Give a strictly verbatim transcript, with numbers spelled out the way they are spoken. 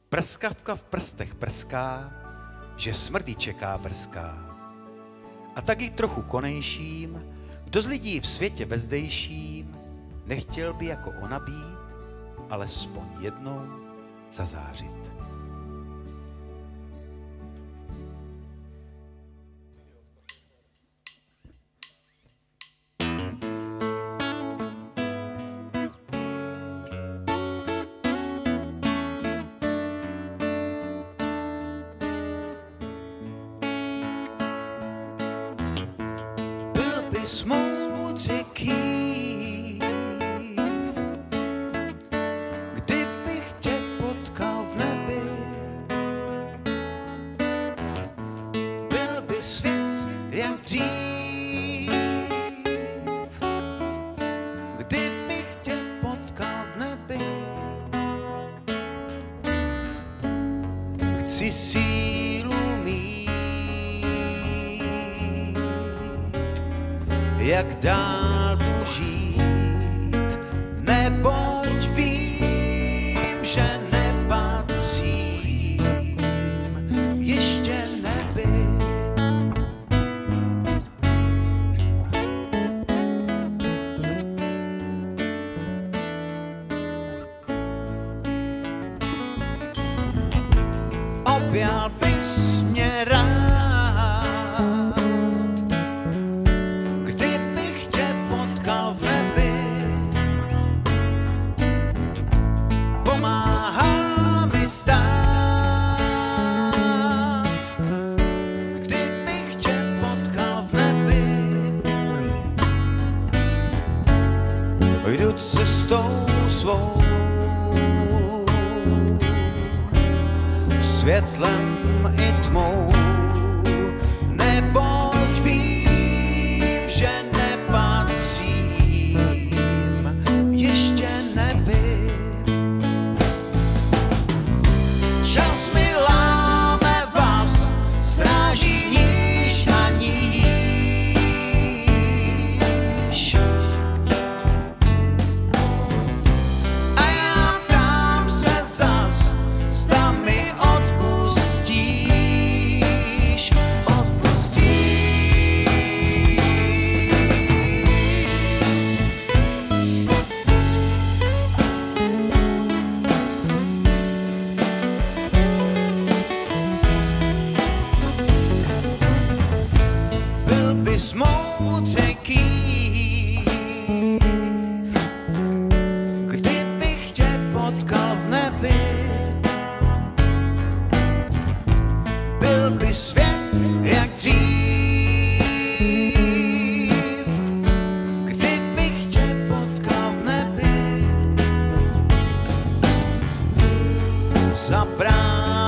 Prskavka v prstech prská, že smrdí čeká brzká. A tak i trochu konejším, kdo z lidí v světě bezdejším, nechtěl by jako ona být, alespoň jednou zazářit. Bys moudře kýv, kdybych tě potkal v nebi. Byl by svět jak dřív, kdybych tě potkal v nebi. Chci sílu mít, jak dál tu žít, neboť vím, že nepatřím ještě nebi. Objal bys mě rád, jdu cestou svou, světlem i tmou, neboť vím, že nepatřím ještě nebi. Čas mi láme vás, stráží níž a níž. Moudře kýv, kdybych tě potkal v nebi. Byl by svět jak dřív, kdybych tě potkal v nebi. Zabrán